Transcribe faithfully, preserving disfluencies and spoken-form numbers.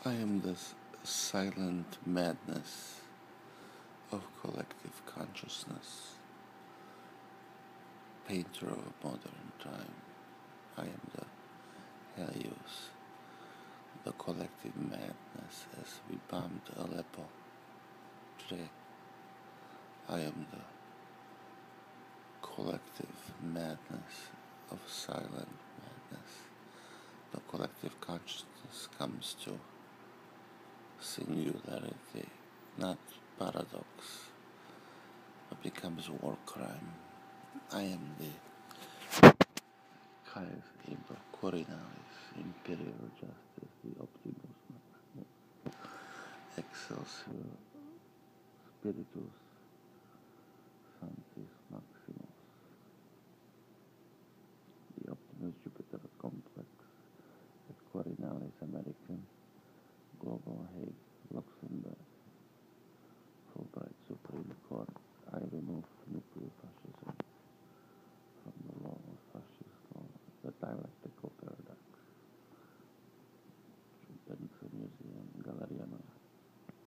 I am the s- silent madness of collective consciousness, painter of modern time. I am the Helios, the collective madness as we bombed Aleppo. Today, I am the collective madness of silent madness. The collective consciousness comes to singularity, not paradox, but becomes war crime. I am the Caius Iber Corinalis, Imperial Justice, the Optimus Maximus, Excelsior Spiritus Sanctis Maximus, the Optimus Jupiter Complex, at Corinalis American, Global Hague, Luxembourg.